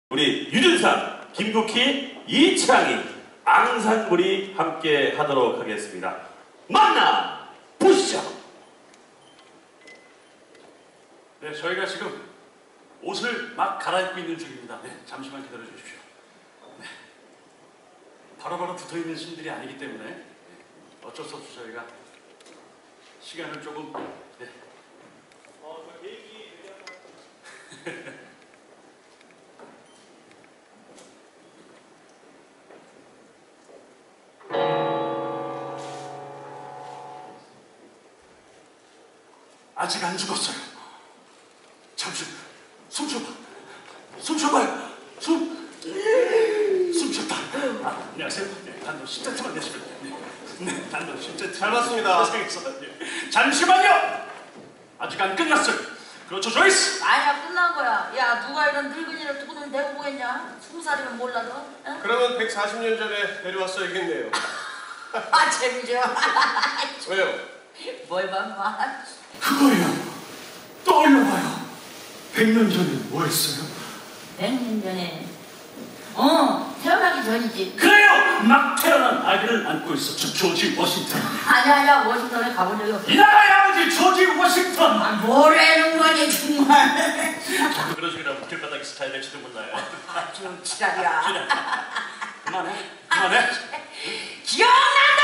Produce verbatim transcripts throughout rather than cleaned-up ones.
우리 유준상, 김국희, 이창희, 앙상블이 함께 하도록 하겠습니다. 만나 보시죠. 네, 저희가 지금 옷을 막 갈아입고 있는 중입니다. 네, 잠시만 기다려 주십시오. 네, 바로바로 붙어 있는 신들이 아니기 때문에 네, 어쩔 수 없이 저희가 시간을 조금 네. 어, 그 계획이 아직 안 죽었어요. 잠시 숨 쉬어봐. 숨 쉬어봐요. 숨. 숨 쉬었다. 아, 안녕하세요. 네, 단도 십 센티미터만 내시면 네, 네, 단도 십 센티미터. 잘 봤습니다. 네. 잠시만요. 아직 안 끝났어요. 그렇죠, 조이스? 아니야, 끝난 거야. 야, 누가 이런 늙은이를 두고는 대고 보겠냐? 스무 살이면 몰라도. 어? 그러면 백사십 년 전에 데려왔어야겠네요. 아, 재미져. 왜요? 뭘 봐, 마. 그거예요. 떠올려봐요. 백 년 전에 뭐 했어요? 백 년 전에. 어, 태어나기 전이지. 그래요! 막 태어난 아기를 안고 있었죠. 조지 워싱턴. 아니야, 아니야, 워싱턴에 가본 적이 없어. 이 나라의 아버지 조지 워싱턴. 아, 뭐라는 거니, 정말. 자꾸 그런 식이라 길바닥 스타일 될지도 몰라요. 아, 좀 지랄이야. 그만해. 그만해. 기억난다!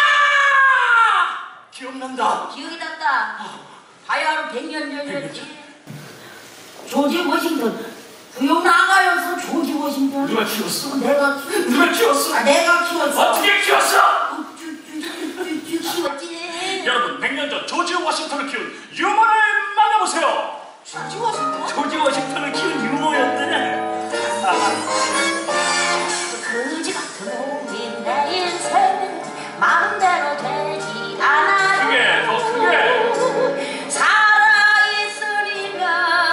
기억난다. 기억이 났다. 바야흐로 백 년 전이었지. 조지 워싱턴. 기억나가요, 조지 워싱턴. 누가 키웠어? 내가 키웠어. 누가 키웠어? 아, 내가 키웠어. 어떻게 키웠어? 키웠지. 여러분, 백 년 전 조지 워싱턴을 키운 유머를 만나보세요. 조지 워싱턴? 조지 워싱턴을 키운 유머였더냐. 그지 같은 몸인 내 인생 마음대로 되지 않아요. 크게, 더 크게. 살아있으니까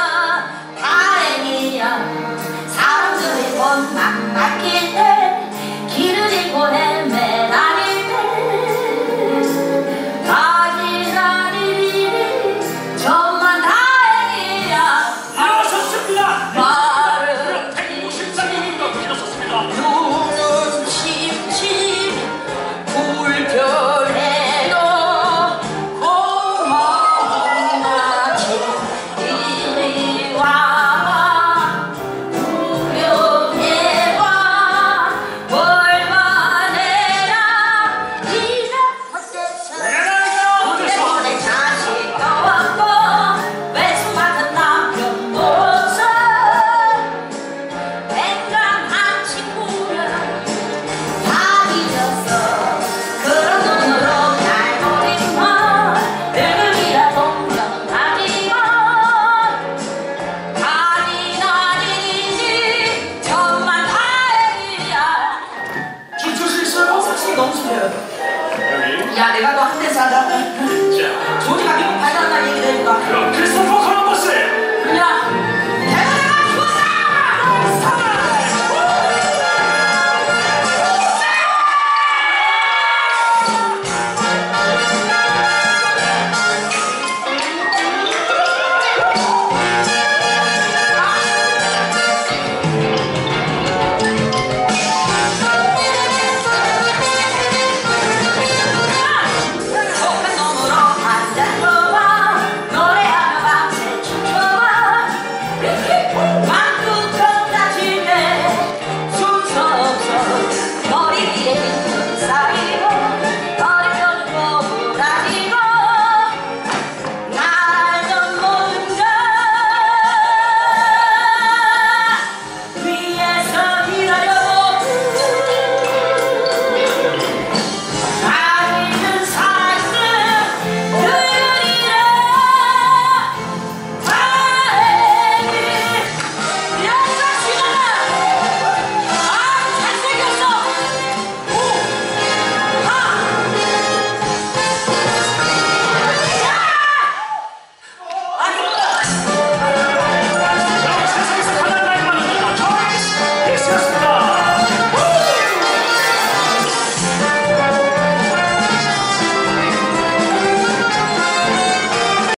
다행이야. 사람들이 원망 맡길 때 길을 잃고 헤매다닐 때 가지런 일이 정말 다행이야. 일어섰습니다. 말은 백육십삼 년도 일어섰습니다. 눈은 칩칩 불편해도 고마워하지. 이리 와봐 구경해봐 뭘만 해라. 이제 어때서 우리 손에 자식 떠왔고 외수 같은 남편 모습 맹랑한 친구는 다 잊었어. 그런 눈으로 날 보이면 늙음이라 동정하지만 아니 아니지 정말 다행이야. 춤출 수 있어요? 사실 너무 좋아요. 여기. 야, 내가 너 한 대 사다.